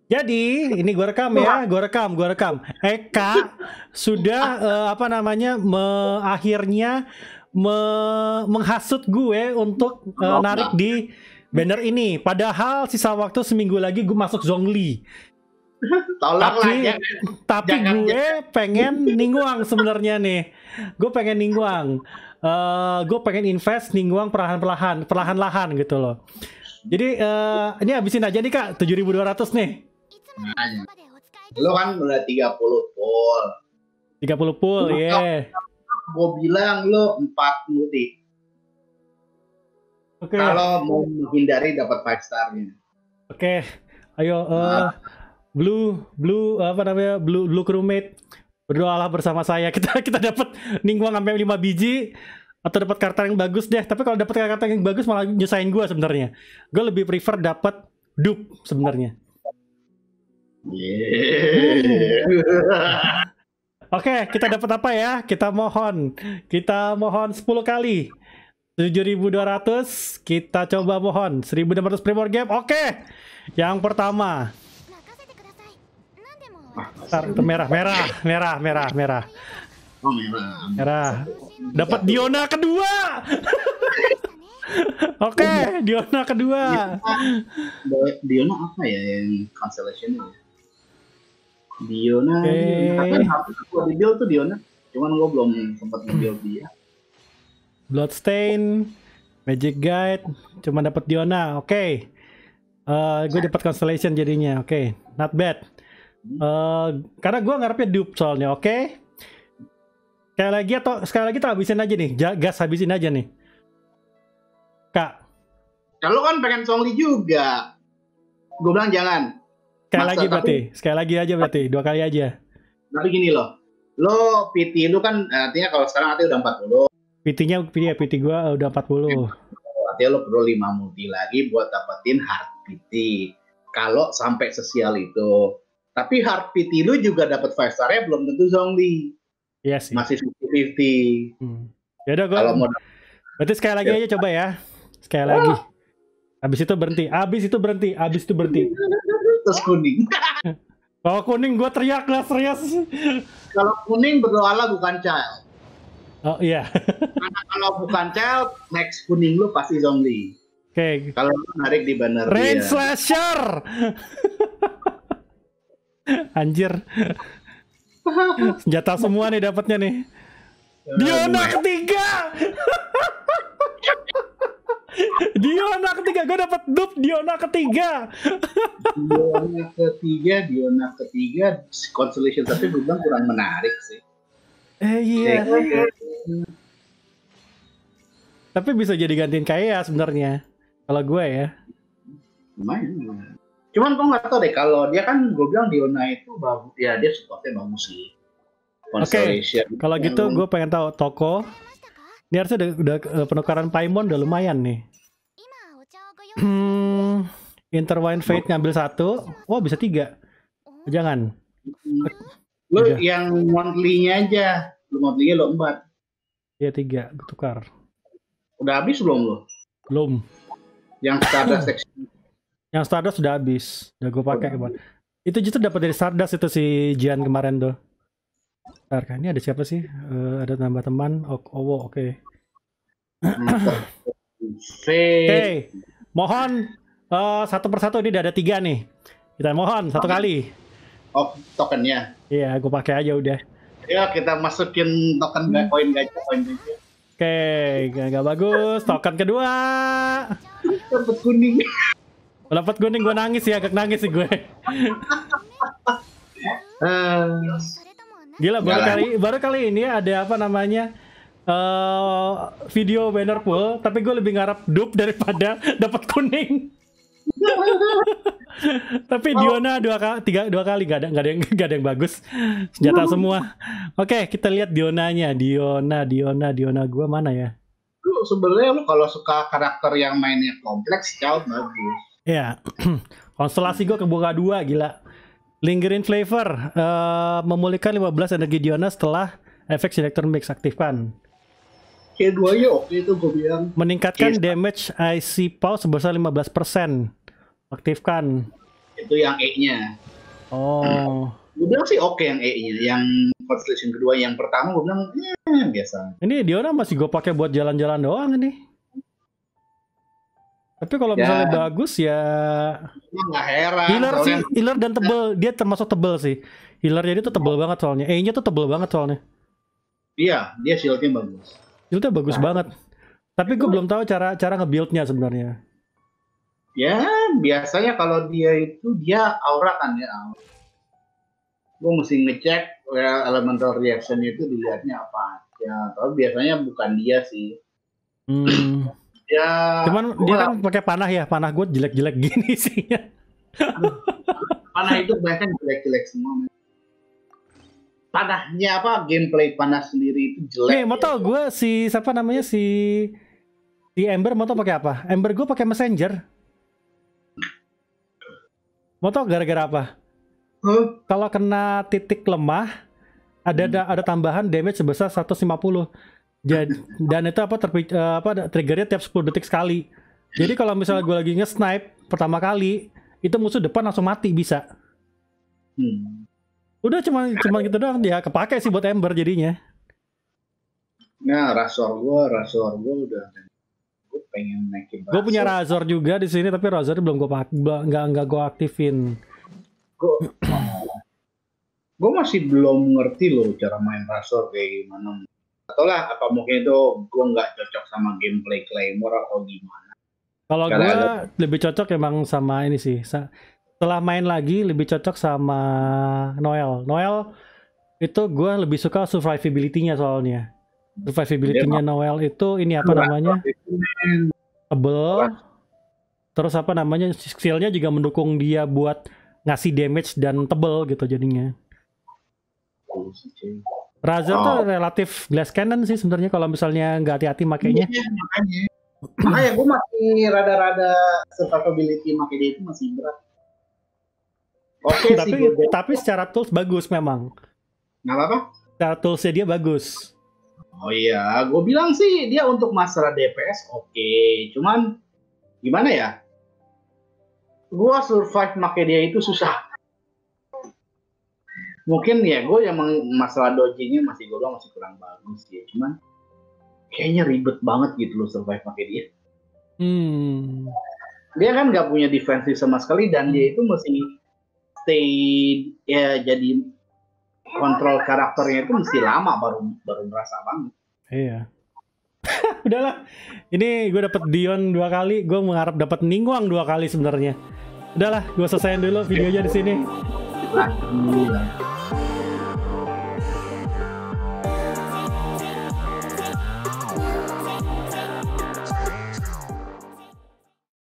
Jadi ini gue rekam ya, gue rekam. Eka sudah apa namanya akhirnya menghasut gue untuk narik di banner ini. Padahal sisa waktu seminggu lagi gue masuk Zhongli. Tolonglah Tapi gue pengen Ningguang sebenarnya nih. Gue pengen Ningguang. Gue pengen invest Ningguang perlahan-lahan gitu loh. Jadi ini habisin aja nih Kak, 7.200 nih. Lo kan udah 30 full. 30 full, ya. Yeah. Gue bilang lo 40 nih. Oke. Kalau mau menghindari dapat 5 star-nya. Oke. Ayo Blue apa namanya? Blue crewmate. Berdoalah bersama saya. Kita dapat Ningguang sampai 5 biji atau dapat karakter yang bagus deh. Tapi kalau dapat karakter yang bagus malah nyusahin gue sebenarnya. Gue lebih prefer dapat dupe sebenarnya. Oke, kita dapat apa ya? Kita mohon 10 kali. 7.200, kita coba mohon 1.600 Primor Gap. Oke. Yang pertama. Merah. Oh, merah. Dapat Diona kedua. Oke, Diona kedua. Diona apa ya yang cancellation-nya? Diona, gue di-build tuh Diona, cuman gue belum sempat nge-build dia. Bloodstain, Magic Guide, cuma dapat Diona, oke. Gue dapat Constellation jadinya, oke. Not bad. Karena gue ngarepnya dupe soalnya, oke. Sekali lagi tuh habisin aja nih, gas habisin aja nih. Kak. Kalau kan pengen Zhongli juga, gue bilang jangan. Sekali lagi aja berarti, 2 kali aja. Tapi gini loh, lo PT lu kan artinya kalau sekarang artinya udah 40. PT gue udah 40. Artinya lo perlu 5 multi lagi buat dapetin hard PT. Kalau sampai sesial itu. Tapi hard PT lu juga dapat 5 star-nya belum tentu Zhongli. Iya sih. Masih 50-50. Yaudah gue. Berarti sekali lagi aja coba ya. Sekali lagi. Habis itu berhenti. Terus kuning. Kalau kuning gue teriak lah serius. Kalau kuning berdoalah bukan child. Oh iya. Karena kalau bukan child, next kuning lu pasti Zhongli. Oke. Kalau lu narik di banner Rain Slasher. Anjir. Senjata semua nih dapatnya nih. Diona ketiga. Gue dapat dupe Diona ketiga. Diona ketiga, Constellation tapi belum kurang menarik sih. Iya. Tapi bisa jadi gantiin Kaeya sebenarnya. Kalau gue ya. Lumayan. Cuman gue nggak tahu deh, kalau dia kan gue bilang Diona itu bagus, ya dia supportnya bagus sih. Oke. Kalau gitu gue pengen tahu toko. Ini harusnya udah penukaran Paimon udah lumayan nih. Interwine Fate ngambil 1. Oh bisa 3. Jangan. Lu yang monthly-nya aja. Lu monthly-nya lo 4. Iya 3. Gue tukar. Udah habis belum lo? Belum. Yang Stardust section. Yang Stardust sudah habis. Udah gue pakai kemarin. Itu justru dapat dari Stardust itu si Jian kemarin tuh. Bentar kan, ini ada siapa sih? Ada tambah teman. Owo, oke. Oke. Mohon satu persatu, ini udah ada 3 nih. Kita mohon 1 kali. Oh, tokennya. Iya, gue pakai aja udah. Ya, kita masukin token koin gajah. Oke, gak bagus. Token kedua. Dapat kuning. Dapat kuning, gue nangis ya, agak nangis sih gue. Gila, baru kali ini ada apa namanya video banner pool, tapi gue lebih ngarep dupe daripada dapat kuning. Tapi Diona 2 kali gak ada yang bagus. Senjata semua. Oke, kita lihat Dionanya. Diona gue mana ya? Lu sebenarnya kalau suka karakter yang mainnya kompleks, Child bagus. Ya, konstelasi gue kebuka 2, gila. Lingering Flavor memulihkan 15 energi Diona setelah efek Selector Mix aktifkan. Keduanya oke itu gue bilang. Meningkatkan damage IC Pulse sebesar 15%. Aktifkan. Itu yang E-nya. Oh. Gue bilang sih oke yang E-nya. Yang Constellation kedua, yang pertama gue bilang biasa. Ini Diona masih gue pakai buat jalan-jalan doang ini. Tapi kalau misalnya bagus ya. Nggak heran. Healer sih, healer dan tebel. Dia termasuk tebel sih. Healernya itu tebel banget soalnya. E-nya tuh tebel banget soalnya. Iya, dia shieldnya bagus. Shieldnya bagus banget. Tapi gue belum tahu cara nge-build-nya sebenarnya. Ya, biasanya kalau dia aura kan ya. Gue mesti ngecek elemental reaction itu dilihatnya apa aja. Tapi biasanya bukan dia sih. Ya, cuman dia kan pakai panah ya. Panah gue jelek-jelek gini sih. Panah itu bahkan jelek-jelek semua. Panahnya apa? Gameplay panah sendiri itu jelek. Nih, mau tau gue siapa namanya si Ember mau tau pakai apa? Ember gue pakai messenger. Mau tau gara-gara apa? Kalau kena titik lemah ada tambahan damage sebesar 150. Dan itu triggernya tiap 10 detik sekali. Jadi kalau misalnya gue lagi nge-snipe pertama kali, itu musuh depan langsung mati bisa. Udah cuma gitu doang, dia kepake sih buat Ember jadinya. Nah, Razor gue udah, gue pengen naikin. Gue punya Razor juga di sini, tapi Razor belum gue pakai, nggak gue aktifin. Gue masih belum ngerti loh cara main Razor kayak gimana. Atau lah, apa mungkin itu gue nggak cocok sama gameplay Claymore atau gimana? Kalau gue lebih cocok emang sama ini sih. Setelah main lagi lebih cocok sama Noel. Noel itu gue lebih suka survivability-nya soalnya. Survivability-nya Noel itu ini apa namanya? Tebel. Terus apa namanya? Skill-nya juga mendukung dia buat ngasih damage dan tebel gitu jadinya. Razor tuh relatif glass cannon sih sebenarnya kalau misalnya nggak hati-hati makainya. Makanya gue masih rada-rada survivability makai dia itu masih berat. Oke, tapi secara tools bagus memang. Nggak apa? Secara toolsnya dia bagus. Oh iya, gue bilang sih dia untuk masalah DPS oke. Cuman gimana ya? Gue survive pakai dia itu susah. Mungkin ya gue yang masalah dodgingnya masih kurang bagus ya. Cuman kayaknya ribet banget gitu loh survive pakai dia. Dia kan nggak punya defensive sama sekali dan dia itu mesti stay ya, jadi kontrol karakternya itu mesti lama baru merasa banget. Iya. Udahlah, ini gue dapet Dion 2 kali, gue mengharap dapat Ningguang 2 kali sebenarnya. Udahlah, gue selesaiin dulu videonya di sini.